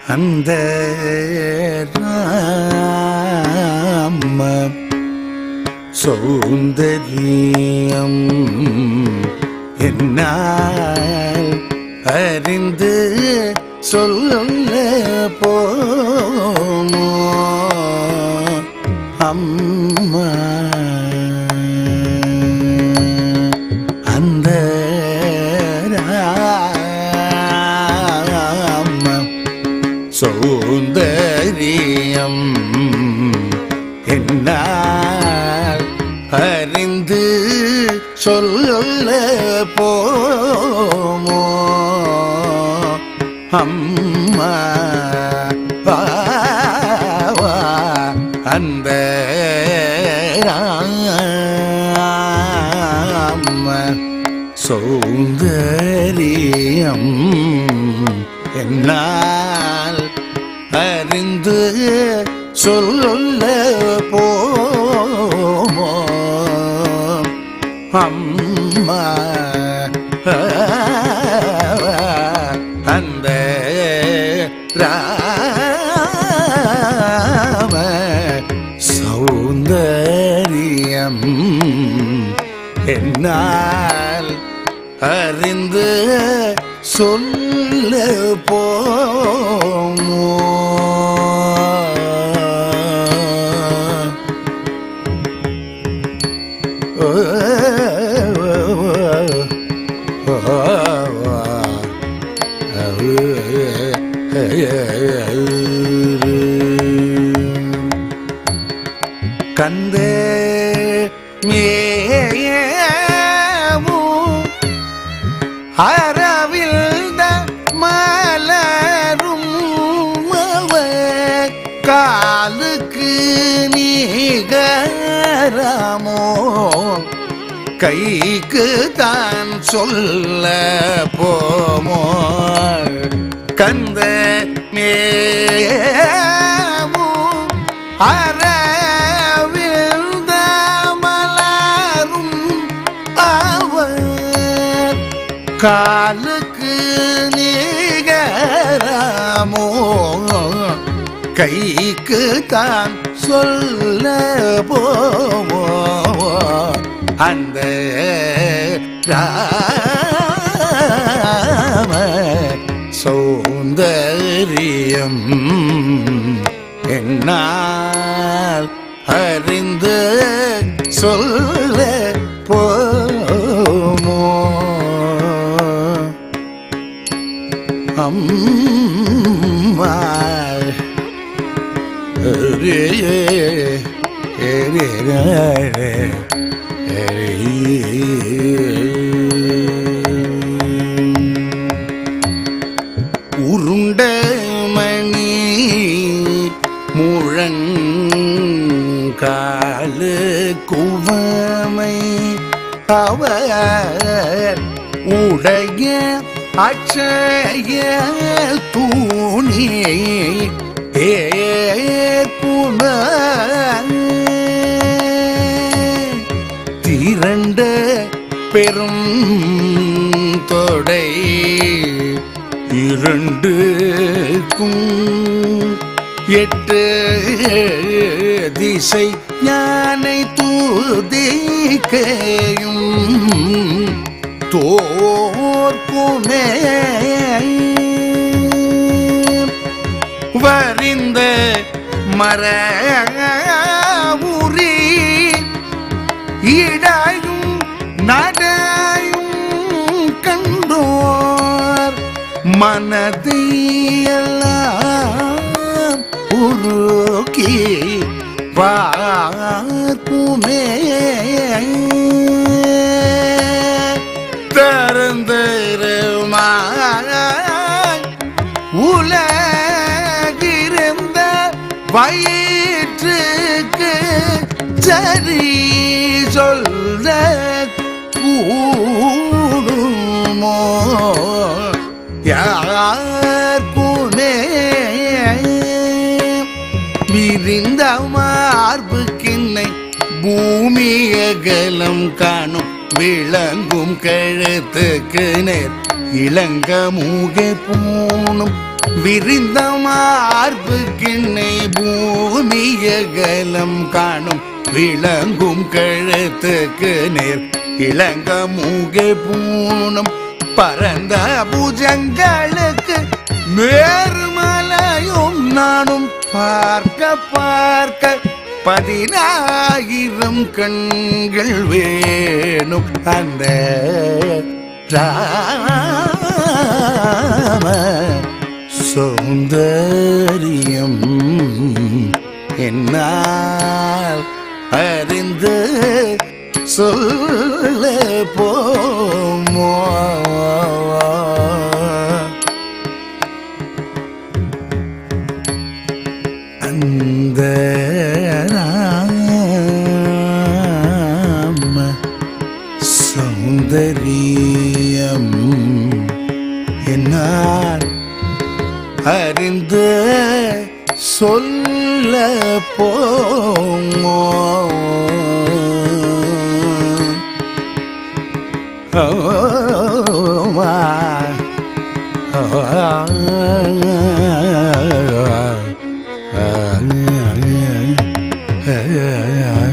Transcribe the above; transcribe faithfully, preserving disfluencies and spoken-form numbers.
அந்த ராம சௌந்தரியம் என்னால் அறிந்து சொல்ல போமோ அம்மா. அந்த ராம சௌந்தரியம் என்னால் அறிந்து சொல்ல போமோ அம்மா. அந்த ராம சௌந்தரியம் என்னால் அறிந்து சொல்ல போமோ அம்மா. அந்த ராம சௌந்தரியம் என்னால் அறிந்து சொல்ல போமோ. கந்தே மேவும் அரவில்த மலரும் காலுக்கு நீகரமோ கைக்கு தான் சொல்ல போமோ. கந்த மேவும் அரவில்த மலரும் அவர் காலுக்கு நீகரமோ கைக்கு தான் சொல்ல போமோ. அந்த ராம சௌந்தரியம் என்னால் அறிந்து சொல்ல போமோ அம்மா. ரே ரே ரே உருண்ட மணி முழங்காலு குவமை அவர் உடைய அச்சய தூணி ஏற்புண திரண்ட பெரும் தொடை இரண்டுக்கும் எட்டு திசை யானை தூதிக்கையும் தோற்குமே வரிந்த மர உரி இடாயும் நடையும் கண்டோர் மனதையெல்லாம் உருக்கி பார்க்குமே தருந்தருமாய் உலகிருந்த வயிற்றுக்கு சரி சொல்ல கூடுமோ யார்க்குமே விரிந்த மார்புக்கின்னை பூமி அகலம் காணும் விளங்கும் கழுத்துக்கு நேர் இளங்க மூகை பூணும் விரிந்த மார்பு கிண்ணை பூமியகலம் காணும் விளங்கும் கழுத்துக்கு நேர் இளங்க மூகை பூணும் பரந்த புஜங்களுக்கு மேருமலையும் நானும் பார்க்க பார்க்க பதினாயிரம் கண்கள் வேணும் அந்த ராம சௌந்தரியம் என்னால் அறிந்து சொல்ல போமோ அந்த ராம சௌந்தரியம் என்னால் அறிந்து சொல்ல போமோ oh, oh, oh, oh, oh.